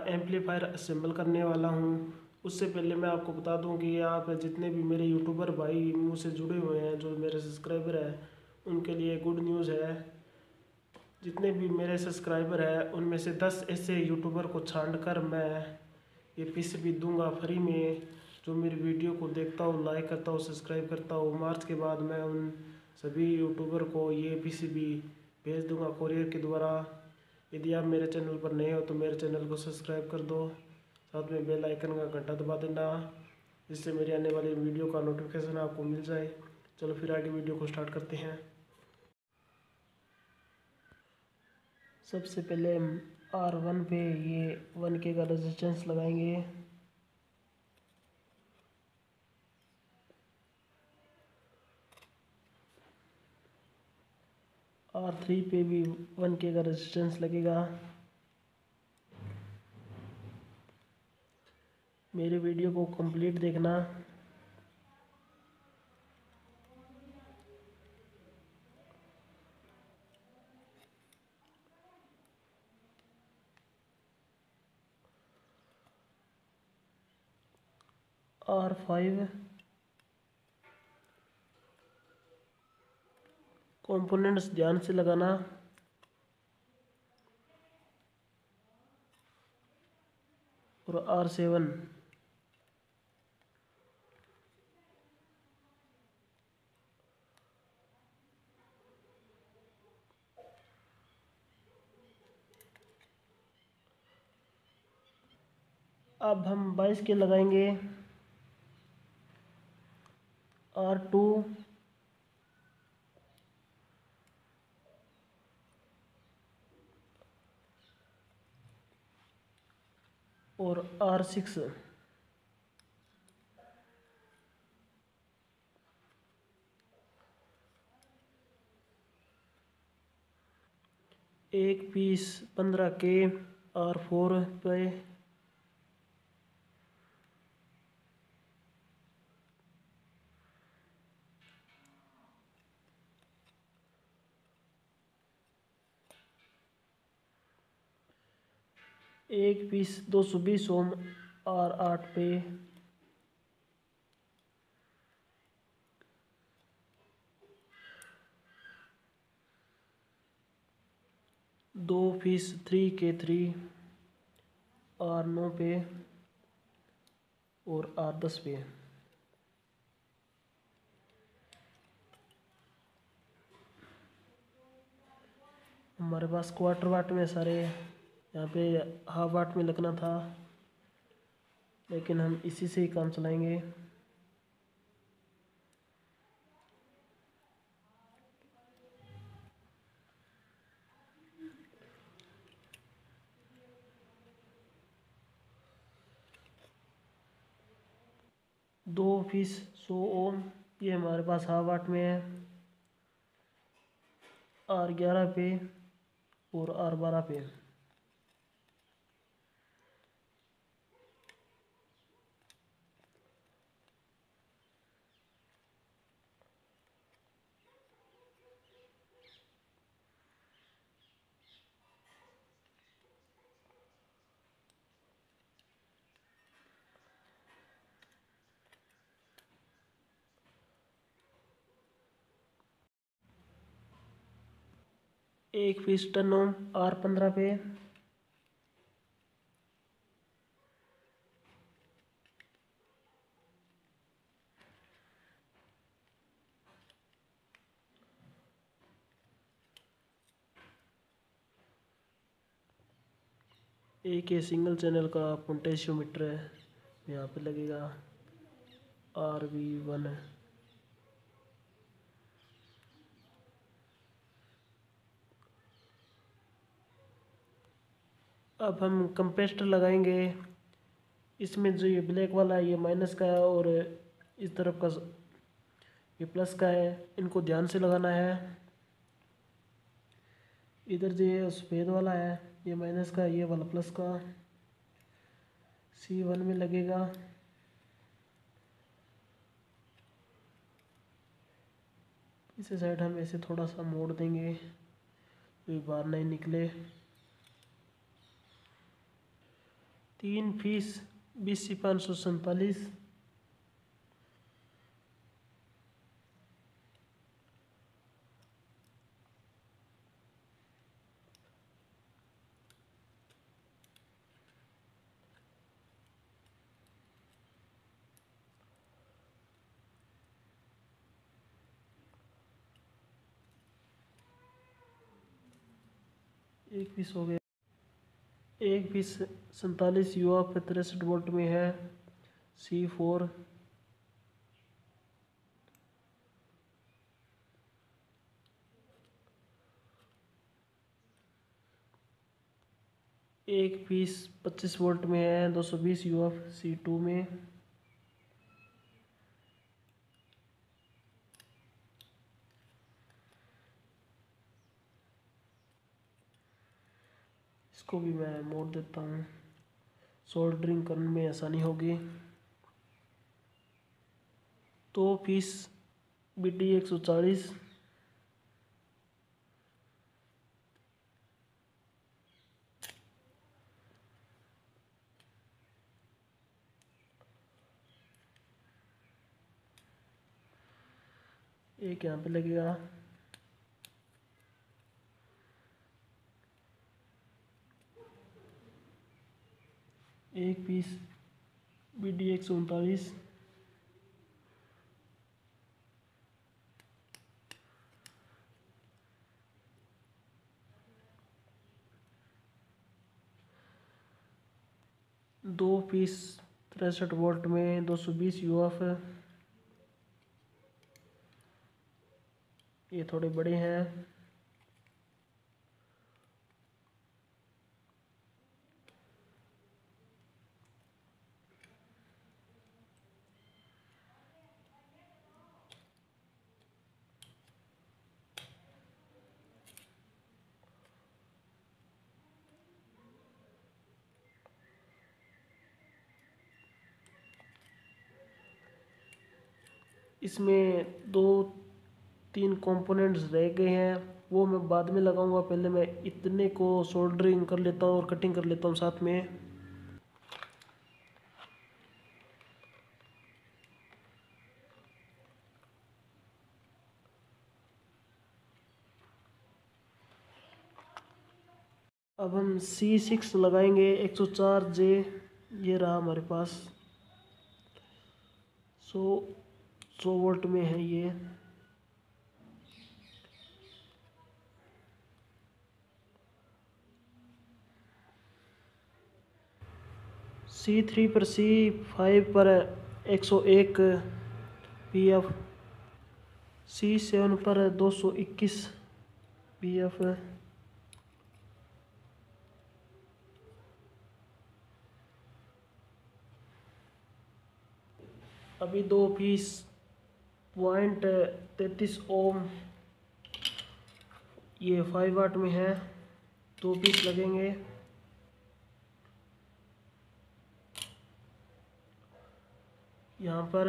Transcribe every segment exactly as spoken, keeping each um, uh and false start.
Amplifier assemble करने वाला हूँ। उससे पहले मैं आपको बता दूं कि आप जितने भी मेरे यूट्यूबर भाई मुझसे जुड़े हुए हैं, जो मेरे सब्सक्राइबर हैं, उनके लिए गुड न्यूज़ है। जितने भी मेरे सब्सक्राइबर हैं उनमें से दस ऐसे यूट्यूबर को छांट कर मैं ये पीसीबी दूंगा फ्री में। जो मेरी वीडियो को देखता हो, लाइक करता हो, सब्सक्राइब करता हो, मार्च के बाद मैं उन सभी यूट्यूबर को ये पीसीबी भेज दूंगा कोरियर के द्वारा। यदि आप मेरे चैनल पर नए हो तो मेरे चैनल को सब्सक्राइब कर दो, साथ में बेल आइकन का घंटा दबा देना, जिससे मेरी आने वाली वीडियो का नोटिफिकेशन आपको मिल जाए। चलो फिर आगे वीडियो को स्टार्ट करते हैं। सबसे पहले हम आर वन पे ये वन के का रेजिस्टेंस लगाएंगे। आर थ्री पे भी वन के का रेजिस्टेंस लगेगा। मेरे वीडियो को कंप्लीट देखना। आर फाइव कंपोनेंट्स ध्यान से लगाना। और आर सेवन अब हम बाईस के लगाएंगे। आर टू और आर सिक्स एक पीस पंद्रह के आर फोर पे एक पीस दो सौ बीस ओम आर आठ पे दो पीस थ्री के थ्री आर नौ पे और आर दस पे। हमारे पास क्वार्टर वाट में सारे, यहाँ पे हाफ वाट में लगना था, लेकिन हम इसी से ही काम चलाएंगे। दो पीस सौ ओम ये हमारे पास हाफ वाट में है। आर ग्यारह पे और आर बारह पे। एक पीस टन ओम आर पंद्रह पे। एक ये सिंगल चैनल का पोटेंशियोमीटर है, यहाँ पे लगेगा आर वी वन। अब हम कंपेस्टर लगाएंगे। इसमें जो ये ब्लैक वाला है ये माइनस का है और इस तरफ का ये प्लस का है, इनको ध्यान से लगाना है। इधर जो ये सफ़ेद वाला है ये माइनस का, ये वाला प्लस का। सी वन में लगेगा। इसे साइड हम ऐसे थोड़ा सा मोड़ देंगे तो बाहर नहीं निकले। तीन फीस बीस सी पाँच सौ सैंतालीस। एक पीस हो गया। एक पीस सैंतालीस यू एफ तिरसठ वोल्ट में है, सी फोर। एक पीस पच्चीस वोल्ट में है, दो सौ बीस यू एफ सी टू में। इसको भी मैं मोड़ देता हूँ, सोल्डरिंग करने में आसानी होगी। दो पीस बी डी एक सौ चालीस। एक यहाँ पे लगेगा। एक पीस बी डी एक सौ उनतालीस। दो पीस तिरसठ वोल्ट में दो सौ बीस यू एफ। ये थोड़े बड़े हैं। इसमें दो तीन कंपोनेंट्स रह गए हैं, वो मैं बाद में लगाऊंगा। पहले मैं इतने को सोल्डरिंग कर लेता हूँ और कटिंग कर लेता हूँ साथ में। अब हम सी सिक्स लगाएंगे एक सौ चार जे। ये रहा हमारे पास, सौ सौ वोल्ट में है ये। सी थ्री पर सी फाइव पर एक सौ एक पी एफ। सी सेवन पर दो सौ इक्कीस पी एफ। अभी दो पीस पॉइंट तैतीस ओम, ये फाइव वाट में है, दो पीस लगेंगे। यहाँ पर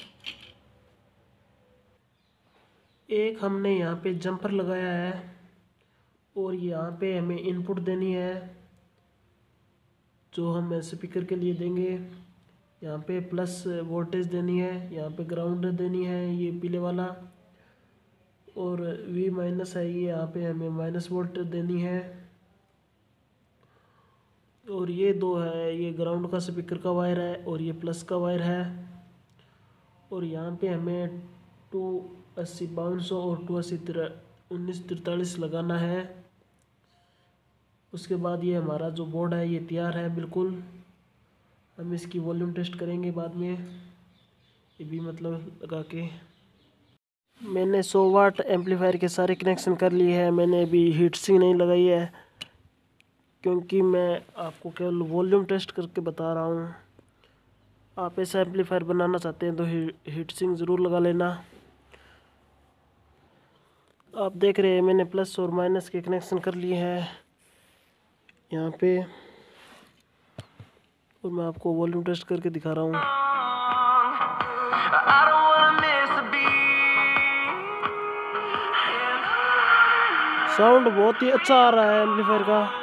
एक हमने यहाँ पे जंपर लगाया है और यहाँ पे हमें इनपुट देनी है जो हम स्पीकर के लिए देंगे। यहाँ पे प्लस वोल्टेज देनी है, यहाँ पे ग्राउंड देनी है ये पीले वाला, और वी माइनस है ये, यहाँ पे हमें माइनस वोल्ट देनी है। और ये दो है, ये ग्राउंड का स्पीकर का वायर है और ये प्लस का वायर है। और यहाँ पे हमें टू अस्सी बावन सौ और टू अस्सी उन्नीस तिरतालीस लगाना है। उसके बाद ये हमारा जो बोर्ड है ये तैयार है बिल्कुल। हम इसकी वॉल्यूम टेस्ट करेंगे बाद में, ये भी मतलब लगा के। मैंने सौ वाट एम्पलीफायर के सारे कनेक्शन कर लिए हैं। मैंने अभी हीट सिंक नहीं लगाई है क्योंकि मैं आपको केवल वॉल्यूम टेस्ट करके बता रहा हूँ। आप ऐसा एम्पलीफायर बनाना चाहते हैं तो हीट सिंक ज़रूर लगा लेना। आप देख रहे हैं मैंने प्लस और माइनस के कनेक्शन कर लिए हैं यहाँ पे, और मैं आपको वॉल्यूम टेस्ट करके दिखा रहा हूँ। साउंड बहुत ही अच्छा आ रहा है एम्पलीफायर का।